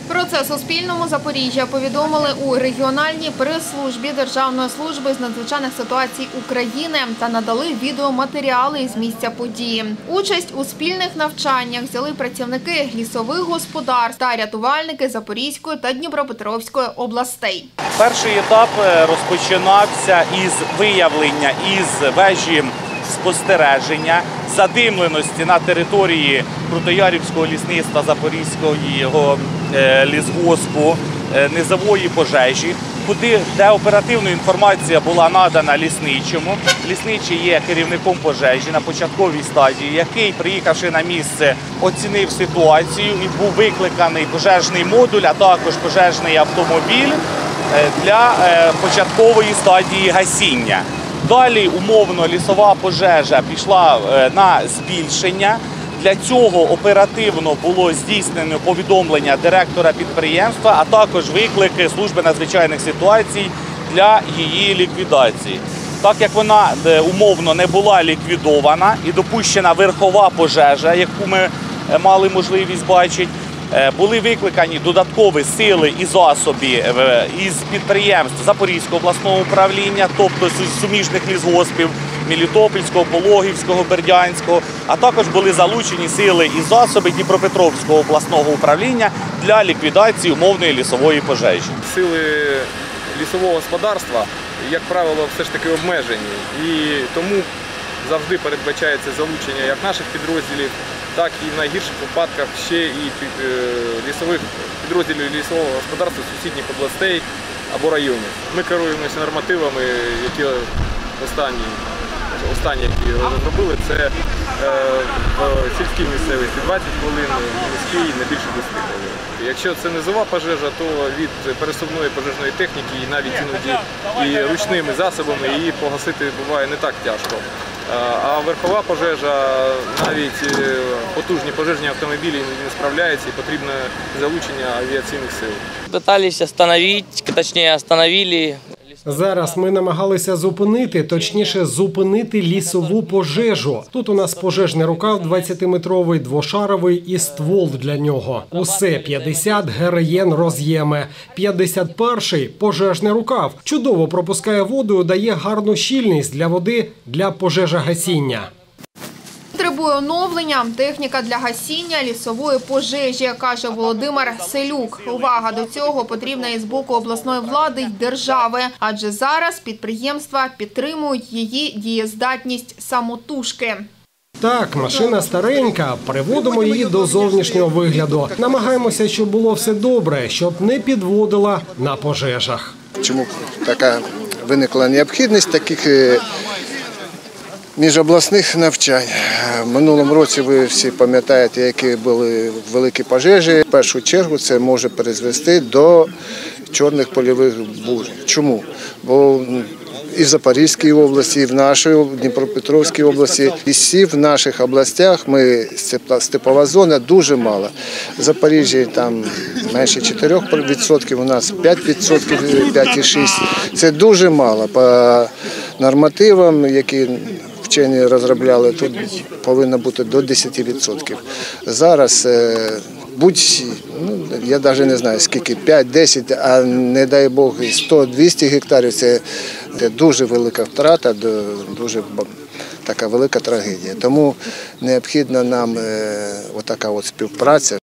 Про це Суспільному Запоріжжя повідомили у регіональній прес-службі Державної служби з надзвичайних ситуацій України та надали відеоматеріали із місця події. Участь у спільних навчаннях взяли працівники лісових господарств та рятувальники Запорізької та Дніпропетровської областей. Перший етап розпочинався із виявлення із вежі спостереження задимленості на території Крутоярівського лісництва Запорізького лісгоспу низової пожежі, де оперативна інформація була надана лісничому. Лісничий є керівником пожежі на початковій стадії, який, приїхавши на місце, оцінив ситуацію і був викликаний пожежний модуль, а також пожежний автомобіль для початкової стадії гасіння. Далі, умовно, лісова пожежа пішла на збільшення. Для цього оперативно було здійснено повідомлення директора підприємства, а також виклики служби надзвичайних ситуацій для її ліквідації. Так як вона умовно не була ліквідована і допущена верхова пожежа, яку ми мали можливість бачити, були викликані додаткові сили і засоби із підприємств Запорізького обласного управління, тобто суміжних лісгоспів, Мелітопольського, Пологівського, Бердянського, а також були залучені сили і засоби Дніпропетровського обласного управління для ліквідації умовної лісової пожежі. Сили лісового господарства, як правило, все ж таки обмежені, і тому завжди передбачається залучення як наших підрозділів, так і в найгірших випадках ще і лісових підрозділів лісового господарства сусідніх областей або районів. Ми керуємося нормативами, які останні, які розробили, це в сільській місцевості 20 хвилин, в міській не більше 10 хвилин. Якщо це низова пожежа, то від пересувної пожежної техніки і навіть іноді і ручними засобами її погасити буває не так тяжко. А верхова пожежа, навіть потужні пожежні автомобілі не справляються і потрібне залучення авіаційних сил. Пытались остановить, точнее остановили. Зараз ми намагалися зупинити лісову пожежу. Тут у нас пожежний рукав 20-метровий, двошаровий і ствол для нього. Усе 50 ГРН роз'єми. 51-й пожежний рукав. Чудово пропускає воду і дає гарну щільність для води для пожежогасіння. Потребує оновлення техніка для гасіння лісової пожежі, каже Володимир Селюк. Увага до цього потрібна і з боку обласної влади й держави, адже зараз підприємства підтримують її дієздатність самотужки. Так, машина старенька, приводимо її до зовнішнього вигляду. Намагаємося, щоб було все добре, щоб не підводила на пожежах. Чому така виникла необхідність таких міжобласних навчань? В минулому році ви всі пам'ятаєте, які були великі пожежі. В першу чергу це може призвести до чорних польових бурь. Чому? Бо і в Запорізькій області, і в нашій Дніпропетровській області, і всі в наших областях степова зона дуже мало. В Запоріжжі там менше 4%, у нас 5%, 5,6%. Це дуже мало. По нормативам, які вчені розробляли, тут повинно бути до 10%. Зараз я навіть не знаю скільки, 5-10, а не дай Бог 100-200 гектарів, це дуже велика втрата, дуже така велика трагедія. Тому необхідна нам отака співпраця.